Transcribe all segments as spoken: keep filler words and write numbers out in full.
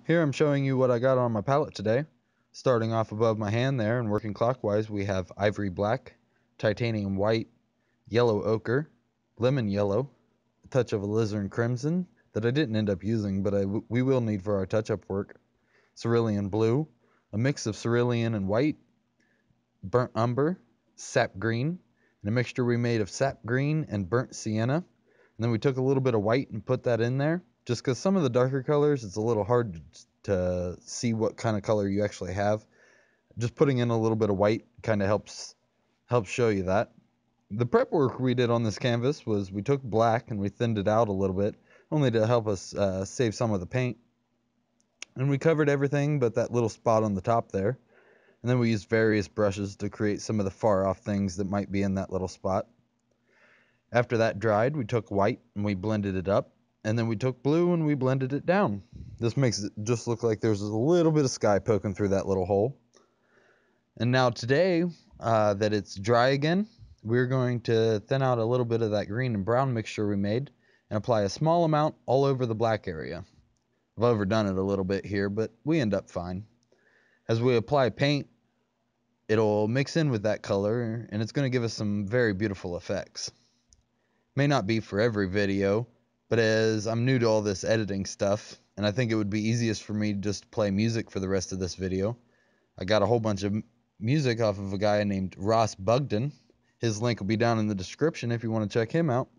Here I'm showing you what I got on my palette today. Starting off above my hand there and working clockwise, we have ivory black, titanium white, yellow ochre, lemon yellow, a touch of alizarin crimson that I didn't end up using, but I w we will need for our touch-up work, cerulean blue, a mix of cerulean and white, burnt umber, sap green, and a mixture we made of sap green and burnt sienna. And then we took a little bit of white and put that in there, just because some of the darker colors, it's a little hard to see what kind of color you actually have. Just putting in a little bit of white kind of helps helps show you that. The prep work we did on this canvas was we took black and we thinned it out a little bit, only to help us uh, save some of the paint. And we covered everything but that little spot on the top there. And then we used various brushes to create some of the far off things that might be in that little spot. After that dried, we took white and we blended it up. And then we took blue and we blended it down. This makes it just look like there's a little bit of sky poking through that little hole. And now today uh, that it's dry again, we're going to thin out a little bit of that green and brown mixture we made and apply a small amount all over the black area. I've overdone it a little bit here, but we end up fine. As we apply paint, it'll mix in with that color and it's going to give us some very beautiful effects. May not be for every video, but as I'm new to all this editing stuff, and I think it would be easiest for me to just play music for the rest of this video, I got a whole bunch of music off of a guy named Ross Bugden. His link will be down in the description if you want to check him out.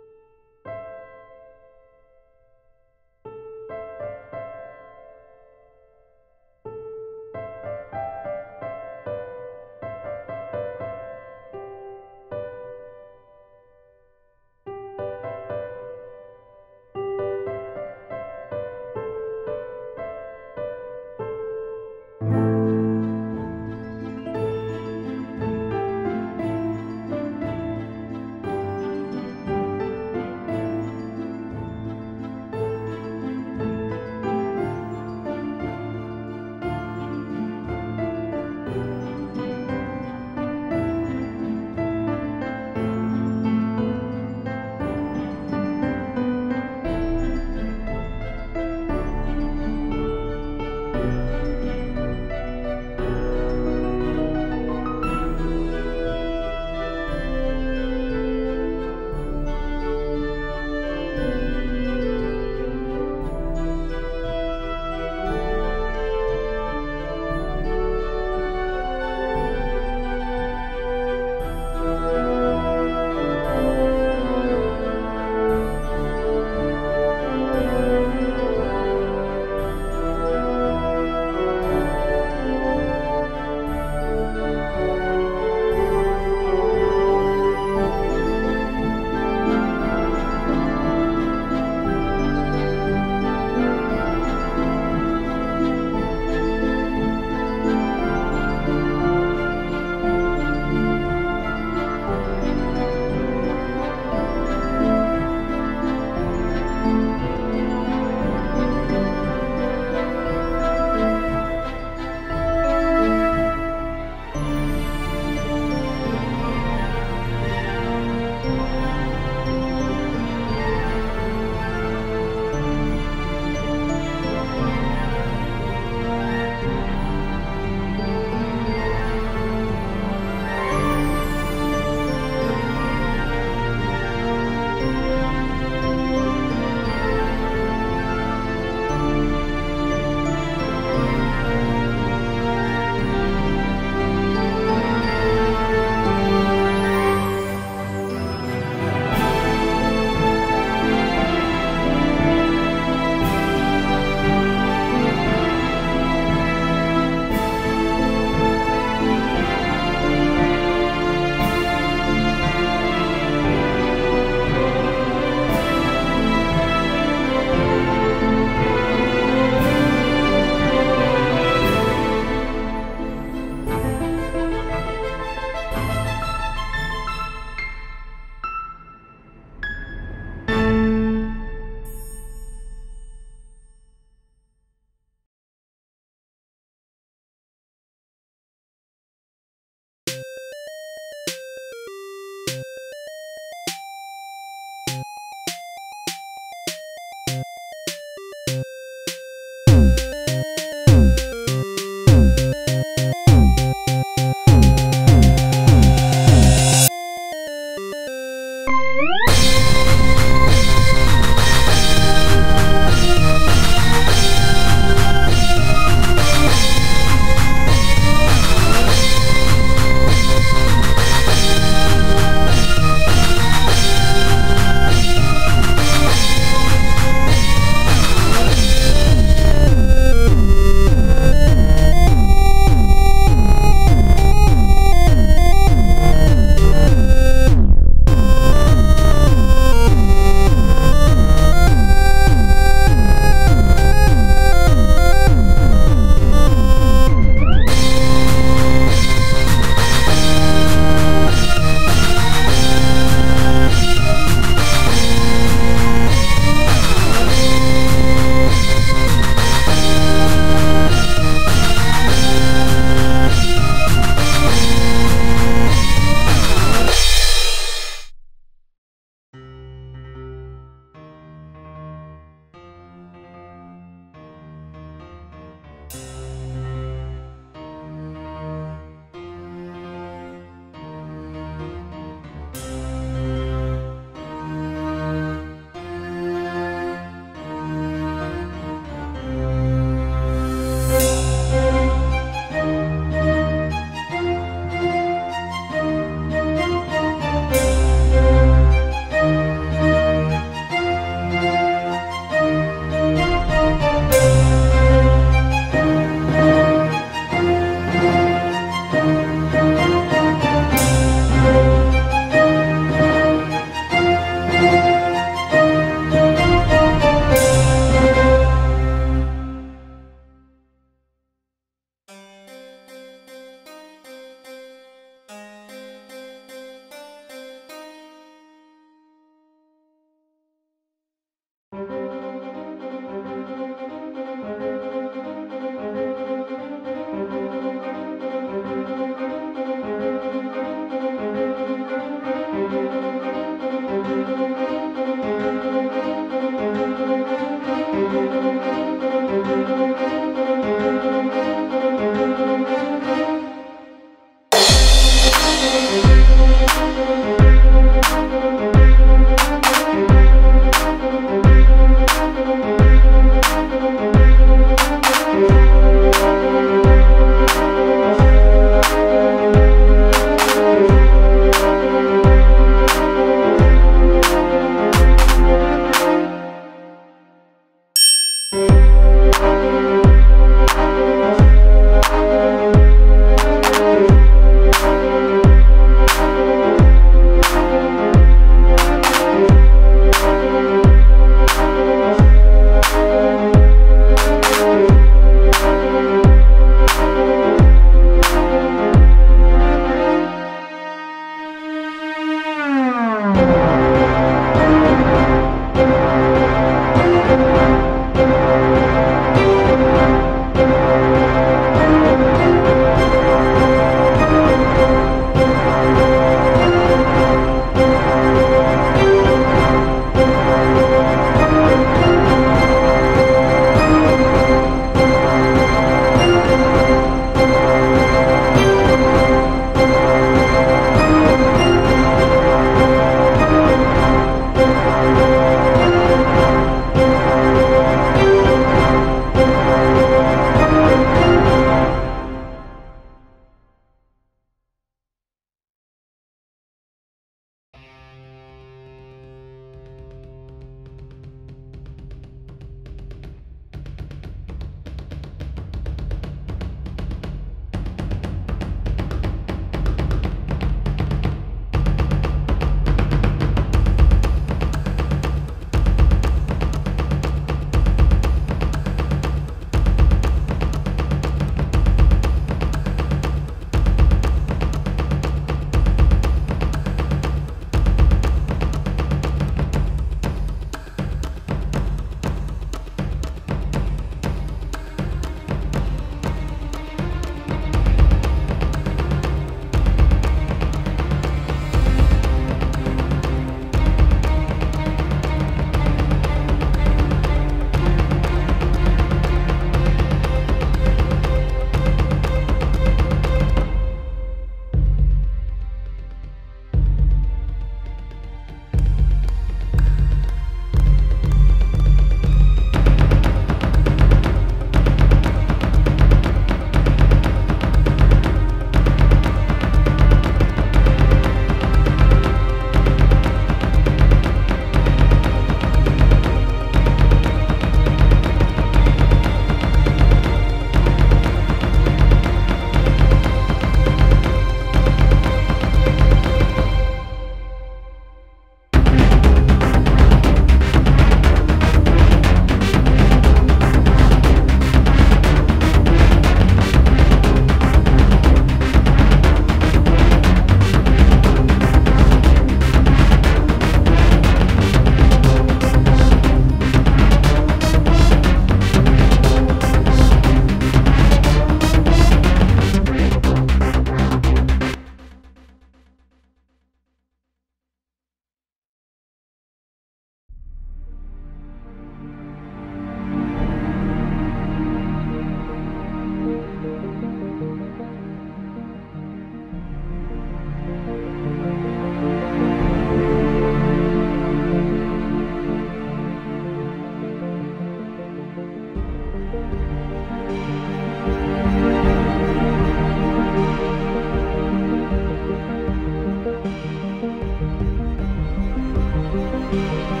you.